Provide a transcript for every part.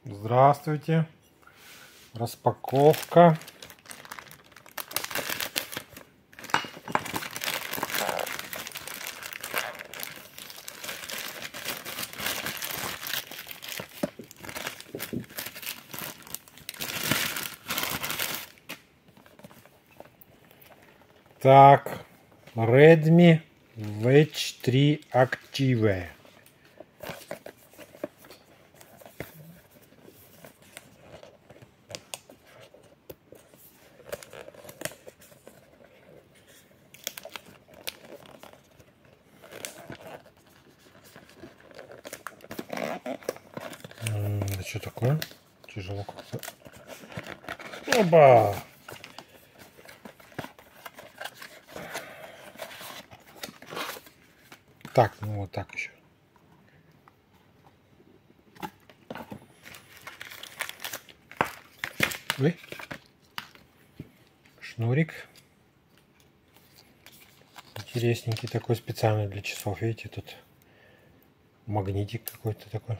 Здравствуйте. Распаковка. Так, Redmi Watch 3 Active. Это что такое? Тяжело как-то. Оба! Так, ну вот так еще. Ой. Шнурик. Интересненький такой, специальный для часов. Видите, тут магнитик какой-то такой.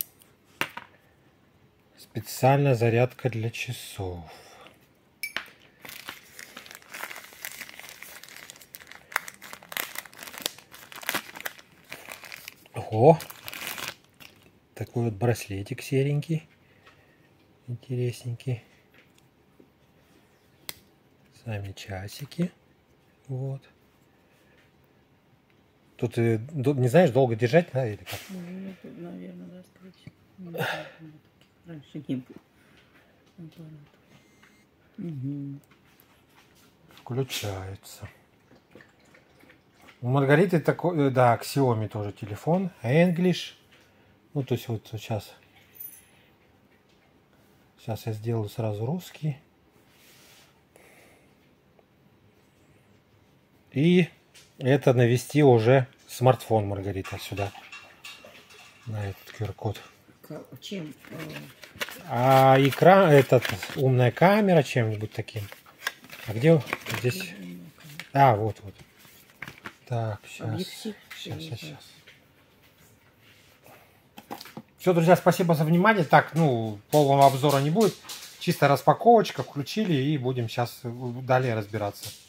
Специальная зарядка для часов. Ого! Такой вот браслетик серенький. Интересненький. Сами часики. Вот. Тут, не знаешь, долго держать, да, или как? Ну, наверное, да, скорее. Раньше не было. Угу. Включается. У Маргариты такой, да, Xiaomi тоже телефон. English. Ну, то есть вот сейчас. Сейчас я сделаю сразу русский. И это навести уже смартфон Маргарита сюда. На этот QR-код. Чем? А экран, этот, умная камера, чем-нибудь таким. А где здесь? А, вот. Так, сейчас. Сейчас. Все, друзья, спасибо за внимание. Так, ну, полного обзора не будет. Чисто распаковочка, включили и будем сейчас далее разбираться.